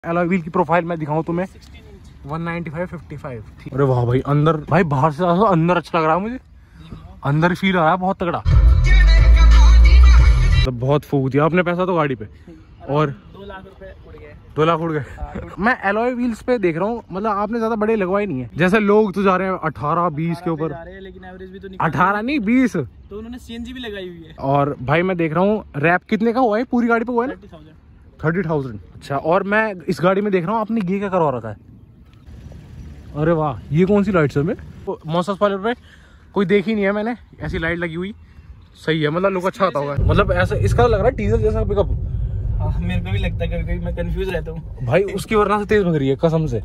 Alloy wheel की profile मैं दिखाऊं तुम्हें 195 55। अरे वाह भाई, अंदर भाई बाहर से अंदर अच्छा लग रहा है मुझे, अंदर फील आ रहा है बहुत तगड़ा। तो बहुत फूक दिया आपने पैसा तो गाड़ी पे, और 2 लाख रुपए उड़ गए। 2 लाख उड़ गए। मैं एलॉय व्हील्स पे देख रहा हूँ, मतलब आपने ज्यादा बड़े लगवाए नहीं है, जैसे लोग तो जा रहे हैं 18-20 के ऊपर, लेकिन एवरेज भी तो 18 नहीं 20, तो उन्होंने सीएनजी भी लगाई हुई है। और भाई मैं देख रहा हूँ रैप कितने का हुआ है, पूरी गाड़ी पे हुआ है ना 30,000। अच्छा, और मैं इस गाड़ी में देख रहा हूँ आपने ये क्या करवा रखा है। अरे वाह, ये कौन सी लाइट है? मौसम स्पॉइलर पे कोई देखी नहीं है मैंने ऐसी लाइट लगी हुई। सही है, मतलब लोग अच्छा आता होगा, मतलब ऐसा इसका लग रहा है डीजल जैसा पिकअप। हाँ, मेरे को भी लगता है, कभी कभी मैं कंफ्यूज रहता हूँ भाई उसकी वरना से तेज भग रही है कसम से।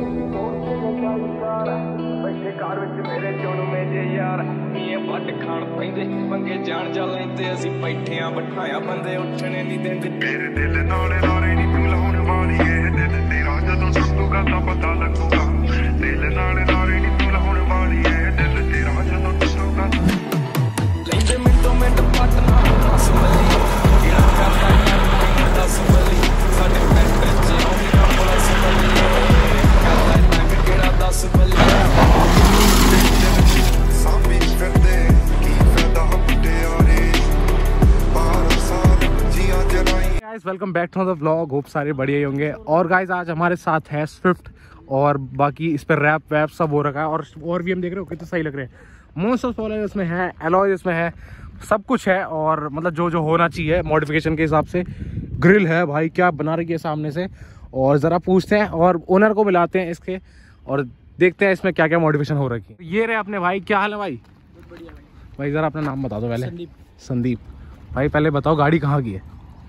Welcome back to the vlog, hope सारे बढ़िया ही होंगे। और गाइज आज हमारे साथ है स्विफ्ट, और बाकी इस पर रैप वैप सब हो रखा है, और भी हम देख रहे हो कितने सही लग रहे हैं। मोस्ट ऑफ स्पॉइलर इसमें है, एलॉय इसमें है, सब कुछ है, और मतलब जो जो होना चाहिए मॉडिफिकेशन के हिसाब से। ग्रिल है भाई, क्या बना रही है सामने से, और ज़रा पूछते हैं और ओनर को मिलाते हैं इसके, और देखते हैं इसमें क्या क्या मॉडिफिकेशन हो रखी है। ये रहे अपने भाई, क्या हाल है भाई? बढ़िया भाई ज़रा अपना नाम बता दो पहले। संदीप भाई, पहले बताओ गाड़ी कहाँ की है?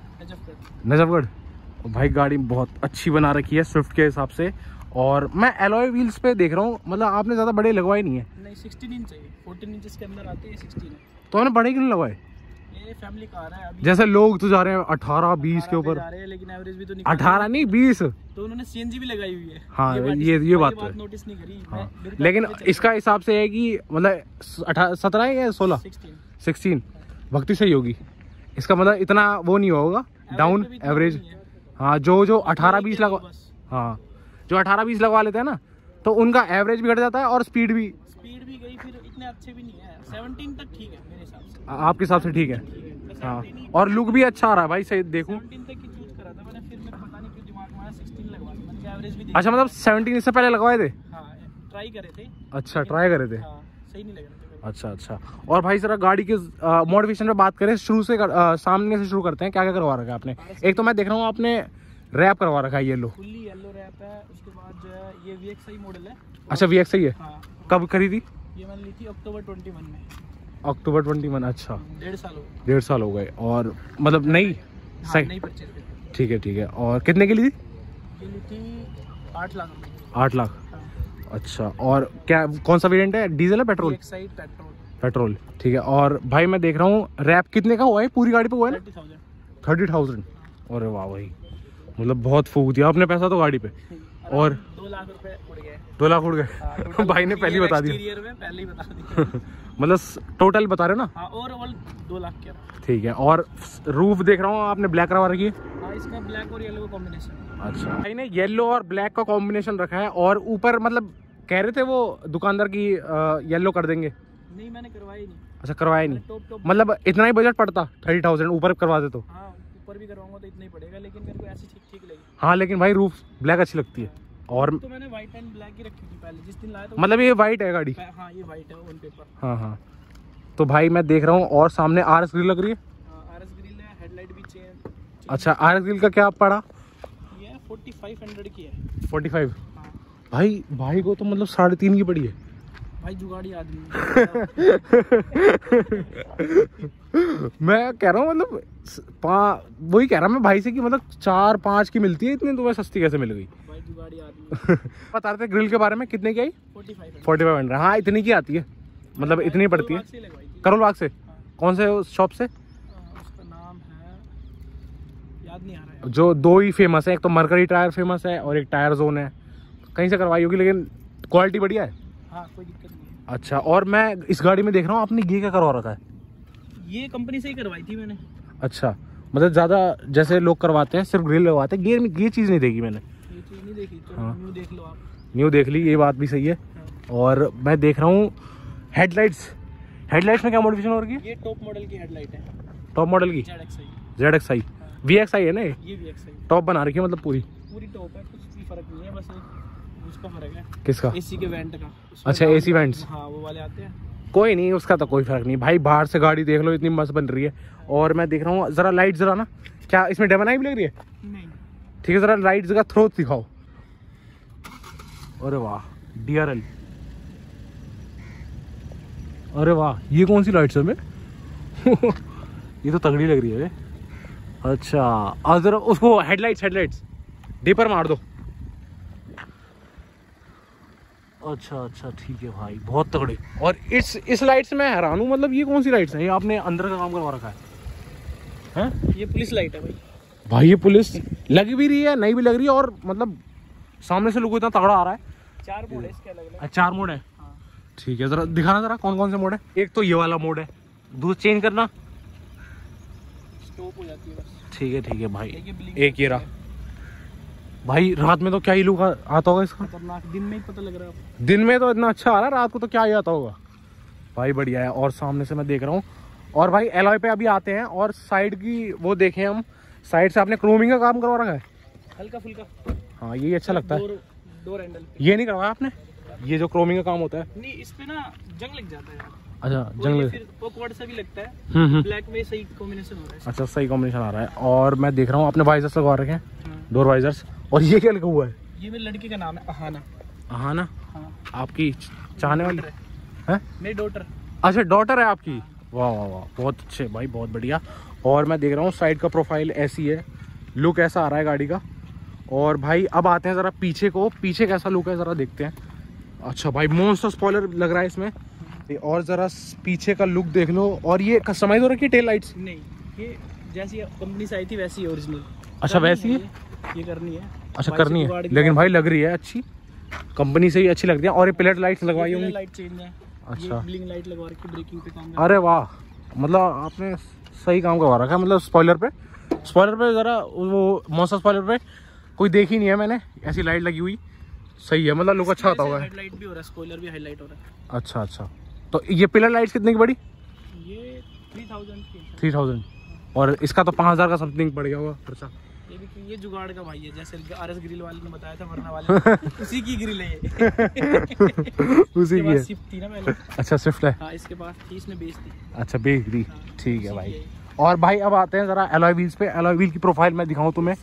नजफगढ़। भाई गाड़ी बहुत अच्छी बना रखी है स्विफ्ट के हिसाब से, और मैं एलॉय व्हील्स पे देख रहा हूँ, मतलब आपने ज्यादा बड़े लगवाए नहीं है। नहीं, 16 इंच चाहिए, 14 इंच के अंदर आते हैं, 16 है। तो आपने बड़े क्यों लगवाए? ये फैमिली कार है अभी, जैसे लोग तो जा रहे हैं 18-20 के ऊपर, लेकिन एवरेज भी तो 18 नहीं 20, तो उन्होंने सीएनजी भी लगाई हुई है। हाँ ये बात तो है, नोटिस नहीं करी। हाँ। लेकिन इसका हिसाब से है कि मतलब 17 है या 16 भक्ति सही होगी इसका, मतलब इतना वो नहीं होगा डाउन एवरेज। हाँ, जो 18-20 लगवा, हाँ जो 18-20 लगवा लेते हैं ना, तो उनका एवरेज भी घट जाता है, और स्पीड भी गई, फिर इतने अच्छे भी नहीं है। 17 तक ठीक है मेरे हिसाब से, आपके हिसाब से ठीक है। हाँ, और लुक भी अच्छा आ रहा है भाई, सही देखूं। 17 तक की चूज करा था मैंने, फिर मेरे को पता नहीं क्यों दिमाग में आया 16 लगवा दी, मैंने एवरेज भी। अच्छा, मतलब 17 इससे पहले लगवाए थे? हाँ, ट्राई करे थे। अच्छा, ट्राई करे थे। हाँ, सही नहीं लग रहा था। अच्छा। और भाई जरा गाड़ी के मॉडिफिकेशन पे बात करें, शुरू से सामने से शुरू करते हैं। क्या क्या करवा रखा है आपने? एक तो मैं देख रहा हूँ आपने रैप करवा रखा है, येलो, फुल्ली येलो रैप है। उसके बाद जो है ये VXI मॉडल है। अच्छा, VXI है। हाँ। कब खरीदी? ये मैंने ली थी अक्टूबर 21 में। अक्टूबर 21, अच्छा 1.5 साल हो गए। 1.5 साल हो गए, और मतलब नई? हाँ, नई परचेज की। ठीक है। और कितने की ली थी? ये ली थी 8 लाख रुपए। 8 लाख। अच्छा, और क्या कौन सा वेरिएंट है, डीजल है पेट्रोल? VXI पेट्रोल, ठीक है। और भाई मैं देख रहा हूँ रैप कितने का हुआ है, पूरी गाड़ी पे हुआ है ना? 30,000। अरे वाह भाई, मतलब बहुत फूक दिया आपने पैसा तो गाड़ी पे, और 2 लाख रुपए उड़ गए। 2 लाख उड़ गए। भाई ने पहले ही बता दिया। मतलब टोटल बता रहे हो ना? हाँ, ओवरऑल 2 लाख के। ठीक है। और रूफ देख रहा हूँ आपने ब्लैक करवा रखी है? हाँ, इसका ब्लैक और येलो का कॉम्बिनेशन। अच्छा, भाई ने येलो और ब्लैक का कॉम्बिनेशन रखा है, और ऊपर मतलब कह रहे थे वो दुकानदार की येलो कर देंगे। नहीं, मैंने करवाई नहीं। अच्छा, करवाया नहीं, मतलब इतना ही बजट पड़ता 30,000, ऊपर करवा दे तो? हाँ, ऊपर भी करवाऊंगा तो इतना ही पड़ेगा, लेकिन मेरे को ऐसी ठीक लगी। हाँ, लेकिन भाई रूफ ब्लैक अच्छी लगती है। और तो मैंने व्हाइट एंड ब्लैक ही रखी थी पहले, जिस दिन लाया था। मतलब ये व्हाइट है गाड़ी? हाँ, ये व्हाइट है ऑन पेपर। हाँ। तो भाई मैं देख रहा हूँ, और सामने RS ग्रिल लग रही है। RS ग्रिल है, हेडलाइट भी चेंज। अच्छा, RS ग्रिल का क्या पड़ा? ये 4500 की है। 45? भाई को तो मतलब 3.5 की पड़ी है भाई, जुगाड़ी आदमी। मैं कह रहा हूँ मतलब वही कह रहा मैं भाई से कि मतलब 4-5 की मिलती है, इतनी तुम्हें सस्ती कैसे मिल गई? भाई जुगाड़ी आदमी। बता रहे थे ग्रिल के बारे में, कितने की आई? 4500। हाँ, इतनी की आती है, मतलब इतनी पड़ती है। करोल बाग से? कौन से शॉप से? उसका नाम है, याद नहीं आ रहा है। जो 2 ही फेमस है, एक तो मरकरी टायर फेमस है, और एक टायर जोन है, कहीं से करवाई होगी, लेकिन क्वालिटी बढ़िया है। हाँ, कोई दिक्कत नहीं है। अच्छा, और मैं इस गाड़ी में देख रहा हूँ आपने ये क्या करवा रखा है? ये कंपनी से ही करवाई थी मैंने। अच्छा, मतलब ज्यादा जैसे लोग करवाते हैं सिर्फ ग्रिल लगवाते हैं, गियर में ये चीज नहीं देखी मैंने। देखी नहीं देखी, चलो हाँ। न्यू देख लो आप। न्यू देख ली, ये बात भी सही है। और मैं देख रहा हूँ हेडलाइट्स में क्या मॉडिफिकेशन हो रही है? ये टॉप मॉडल की हेडलाइट है, टॉप मॉडल की ZXi। ZXi VXi है ना? ये VXi टॉप बना रखी है मतलब पूरी टॉप है, कुछ भी फर्क नहीं है, बस उसका फर्क है। किसका? एसी के वेंट का। अच्छा एसी वेंट्स, हाँ वो वाले आते हैं। कोई नहीं, उसका तो कोई फर्क नहीं भाई। बाहर से गाड़ी देख लो इतनी मस्त बन रही है। और मैं देख रहा हूँ जरा लाइट जरा ना, क्या इसमें डेमोनाई भी लग रही है? नहीं। ठीक है, जरा लाइट का थ्रोट दिखाओ। अरे वाह DRL, अरे वाह ये कौन सी लाइट्स है? ये तो तगड़ी लग रही है। अच्छा अगर उसको हेडलाइट्स डीपर मार दो। अच्छा ठीक है भाई, बहुत तगड़े। और इस लाइट से मैं हैरान हूँ, मतलब ये कौन सी लाइट्स हैं? ये आपने अंदर का काम करवा रखा है हैं? ये पुलिस लाइट है भाई ये पुलिस लग भी रही है, नहीं भी लग रही है, और मतलब सामने से लोगों इतना तगड़ा आ रहा है। 4 मोड है इसके अलग-अलग। 4 मोड है? हाँ। ठीक है, जरा दिखाना जरा कौन कौन से मोड है। एक तो ये वाला मोड है, दूसरा चेंज करना, स्टॉप हो जाती है बस। ठीक है भाई। एक ये रहा भाई। रात में तो क्या ही लुक आता होगा इसका? खतरनाक, दिन में ही पता लग रहा है। दिन में तो इतना अच्छा आ रहा है, रात को तो क्या ही आता होगा भाई। बढ़िया है। और सामने से मैं देख रहा हूँ, और भाई एलॉय पे अभी आते हैं। और साइड की वो देखें हम, साइड से आपने क्रोमिंग का काम करवा रखा है हल्का फुल्का। हाँ ये अच्छा लगता है। डोर हैंडल ये नहीं करवाया आपने, ये जो क्रोमिंग का काम होता है? नहीं, इस पे ना जंग लग जाता है यार। अच्छा जंगल, फिर ऑकवर्ड सा भी लगता है। ब्लैक में सही कॉम्बिनेशन हो रहा है। अच्छा सही कॉम्बिनेशन आ रहा है। और मैं देख रहा हूँ आपने वाइजर्स लगवा रखे हैं, डोर वाइजर्स। और ये क्या लिखा हुआ है? ये मेरी लड़की का नाम है अहाना। अहाना? हाँ। आपकी चाहने वाली है? मेरी डॉटर। अच्छा डॉटर है आपकी? वाह वाह वाह, बहुत अच्छे भाई, बहुत बढ़िया। और मैं देख रहा हूँ साइड का प्रोफाइल ऐसी है, लुक ऐसा आ रहा है गाड़ी का। और भाई अब आते हैं ज़रा पीछे को, पीछे कैसा लुक है ज़रा देखते हैं। अच्छा भाई मॉन्स्टर स्पॉइलर लग रहा है इसमें। और ज़रा पीछे का लुक देख लो। और ये कस्टमाइज हो रखी है टेल लाइट्स? नहीं, ये जैसी कंपनी से आई थी वैसी है ओरिजिनल। अच्छा वैसी है, ये करनी है। अच्छा करनी है, लेकिन भाई लग रही है अच्छी, कंपनी से ही अच्छी लग रही है। और ये पिलर लाइट्स लगवाई होंगी? लाइट चेंज है। अच्छा ब्लिंक लाइट लगवा रखी है, ब्रेकिंग पे काम। अरे वाह, मतलब आपने सही काम करवा रखा है। मतलब स्पॉइलर पे ज़रा वो मॉन्स्टर स्पॉइलर पे कोई देखी नहीं है मैंने ऐसी लाइट लगी हुई। सही है, मतलब लुक अच्छा आता होगा। हेडलाइट भी हो रहा है, स्पॉइलर भी हाईलाइट हो रहा है। अच्छा तो ये पिलर लाइट्स कितने की पड़ी? ये 3000 की। 3000। और इसका तो 5000 का समथिंग पड़ गया होगा खर्चा। ये जुगाड़ का भाई है, जैसे RS ग्रिल वाले ने बताया था, वरना वाले उसी की ग्रिल है ये। उसी की है? स्विफ्ट थी ना पहले। अच्छा स्विफ्ट है। हाँ, इसके पास थी, इसने बेच दी। अच्छा बेच दी, ठीक है भाई। और भाई अब आते हैं जरा एलॉय व्हील्स पे। एलॉय व्हील की प्रोफाइल मैं दिखाऊं तुम्हें,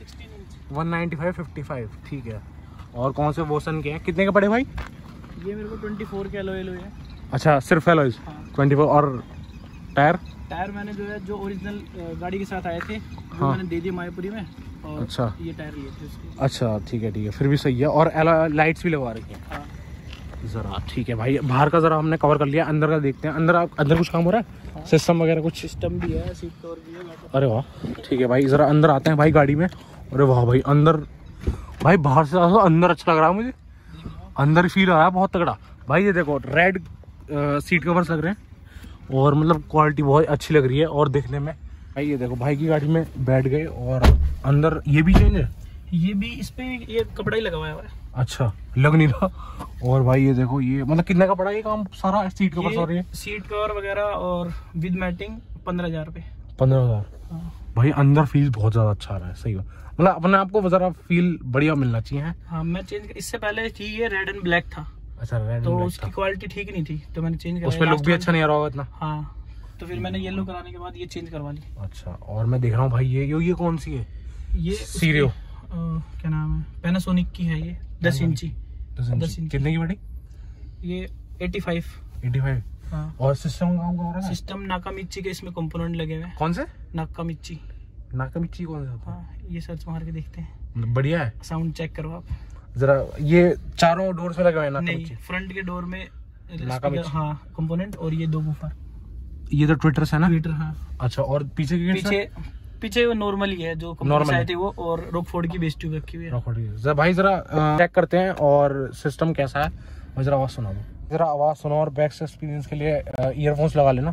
195/55, ठीक है। और कौन से वोसन के हैं, कितने के पड़े भाई? ये मेरे को 24 के एलॉय है। अच्छा सिर्फ एलॉयज? हाँ। 24। और टायर मैंने जो ओरिजिनल गाड़ी के साथ आए थे वो मैंने दे दिए मायापुरी में। और अच्छा ये टायर लिए थे उसके। अच्छा ठीक है, फिर भी सही है। और लाइट्स भी लगवा रखी है? हाँ। ज़रा ठीक है भाई। बाहर का ज़रा हमने कवर कर लिया, अंदर का देखते हैं। अंदर कुछ काम हो रहा है? हाँ। सिस्टम वगैरह कुछ? सिस्टम भी है, सीट कवर भी है। अरे वाह ठीक है भाई, ज़रा अंदर आते हैं भाई गाड़ी में। अरे वाह भाई, अंदर भाई बाहर से अंदर अच्छा लग रहा है मुझे, अंदर फील आ रहा है बहुत तगड़ा भाई। ये देखो रेड सीट कवर्स लग रहे हैं, और मतलब क्वालिटी बहुत अच्छी लग रही है। और देखने में भाई ये देखो भाई की गाड़ी में बैठ गए, और अंदर ये भी चेंज है? ये भी इस पे ये कपड़ा ही लगाया हुआ है। अच्छा लग नहीं रहा। और भाई ये देखो, ये मतलब कितने का पड़ा ये काम सारा? Seat cover sorry, seat cover वगैरह और विद मैटिंग 15,000 रुपये। 15,000? हाँ। भाई अंदर फील बहुत ज्यादा अच्छा आ रहा है, सही है। मतलब अपने आपको जरा फील बढ़िया मिलना चाहिए। हाँ मैं चेंज, इससे पहले थी ये रेड एंड ब्लैक था। अच्छा रेड तो उसकी क्वालिटी ठीक नहीं थी, तो मैंने चेंज कराया। उसमें लुक भी अच्छा नहीं आ रहा होगा इतना। हाँ, तो फिर मैंने येलो कराने के बाद ये चेंज करवा ली। अच्छा। और मैं देख रहा हूँ भाई ये कौन सी है? ये सीरियो क्या नाम है, पैनासोनिक की है ये, 10 इंची। 10 इंची कितने की पड़ी? ये 85। हाँ। और सिस्टम काम हो रहा है? सिस्टम नाकामिची के इसमें कंपोनेंट लगे हुए हैं। कौन से? नाकामिची कौन सा? हाँ, ये सर्च मार के देखते हैं। बढ़िया है, साउंड चेक करो आप जरा। ये चारों डोर में लगे हुए हैं? नहीं, फ्रंट के डोर में नाकामिची। हाँ कंपोनेंट, और ये 2 बूफर। ये तो ट्विटर्स है ना? ट्विटर, हाँ। अच्छा। और पीछे वो नॉर्मल ही है जो कंपनी आई थी वो, और रॉकफोर्ड की बेस ट्यूब रखी हुई है। भाई जरा चेक करते हैं और सिस्टम कैसा है। मुझे जरा आवाज सुना दो, जरा आवाज सुनो। और बैक से एक्सपीरियंस के लिए ईयरफोन्स लगा लेना।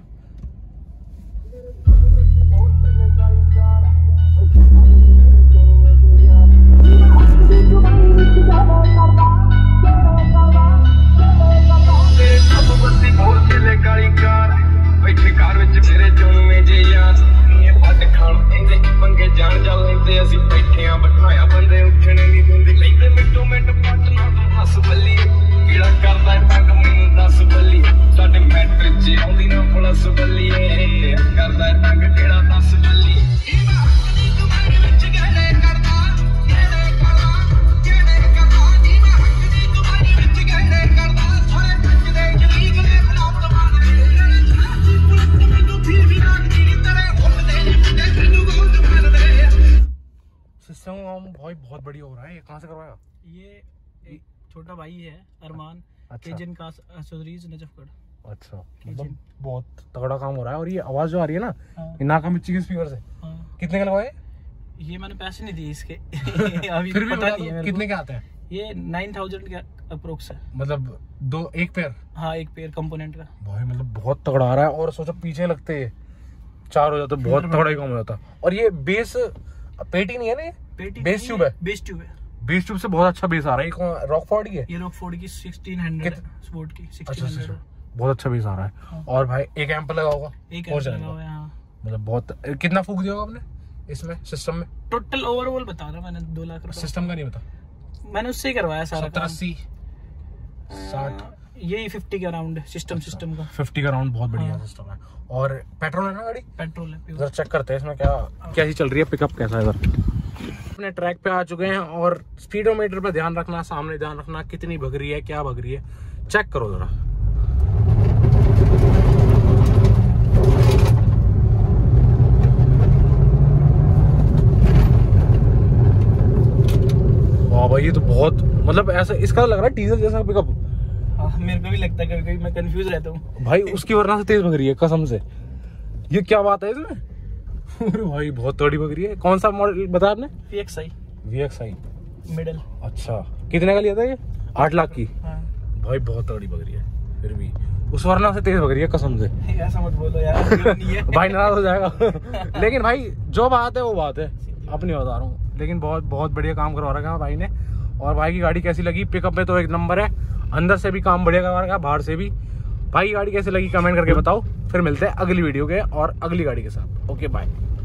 ये कहाँ से करवाया? ये एक छोटा भाई है अरमान, अच्छा। जिनका एसेसरीज नजफगढ़। अच्छा, मतलब बहुत तगड़ा काम हो रहा है। और ये आवाज जो आ रही है ना, ये नाका मिर्ची के स्पीकर से। कितने का लगवाए? ये मैंने पैसे नहीं दिए इसके। अभी फिर भी पता नहीं है कितने के आते हैं? ये 9000 का अप्रोक्स है। मतलब एक पेयर? हाँ, एक पेयर कंपोनेंट का। भाई मतलब बहुत तगड़ा आ रहा है। और सोचो पीछे लगते हैं 4 हो जाता, बहुत तगड़ा ही काम हो जाता। और ये बेस पेटी नहीं है ना, पेटी बेस ट्यूब है। बेस ट्यूब है। बेस ट्यूब से बहुत अच्छा बेस आ रहा है। ये रॉकफोर्ड की है? ये रॉकफोर्ड की 1600 स्पोर्ट की 1600। बहुत अच्छा बेस आ रहा है। हाँ। और भाई एक एम्प लगा होगा? एक एम्प लगा हुआ है। हाँ। मतलब बहुत। कितना फूक दिया होगा आपने इसमें सिस्टम में? टोटल ओवरऑल बता रहा मैंने 2 लाख रुपए। सिस्टम का नहीं बता? मैंने उससे ही करवाया सारा। 70 80 60 यही 50 के अराउंड सिस्टम। अच्छा, सिस्टम का 50 का अराउंड बहुत बढ़िया सिस्टम है। और पेट्रोल है ना गाड़ी? पेट्रोल है। जरा चेक करते हैं इसमें क्या ही चल रही है, पिकअप कैसा है इधर। अपने ट्रैक पे आ चुके हैं और स्पीडोमीटर पे ध्यान रखना, सामने ध्यान रखना, कितनी भग रही है, क्या भग रही है, चेक करो जरा। वाह भाई, ये तो बहुत मतलब ऐसा इसका लग रहा है डीजल जैसा पिकअप। मेरे को भी लगता है, कभी-कभी मैं कंफ्यूज रहता हूँ भाई। उसकी वरना से तेज भग रही है कसम से। ये क्या बात है इसमें? अरे भाई बहुत तगड़ी भग रही है। कौन सा मॉडल बताया आपने? VXI middle. अच्छा, कितने का लिया था ये? 8 लाख की। हाँ। भाई बहुत तगड़ी भग रही है, फिर भी उस वरना से तेज भग रही है कसम से। ऐसा मत बोलो यार। भाई नाराज हो जाएगा। लेकिन भाई जो बात है वो बात है, अपनी बता रहा हूँ। लेकिन बहुत बहुत बढ़िया काम करवा रखा है भाई ने। और भाई की गाड़ी कैसी लगी? पिकअप में तो एक नंबर है, अंदर से भी काम बढ़िया करवा रखा है, बाहर से भी। भाई की गाड़ी कैसी लगी कमेंट करके बताओ। फिर मिलते हैं अगली वीडियो के और अगली गाड़ी के साथ। Okay bye.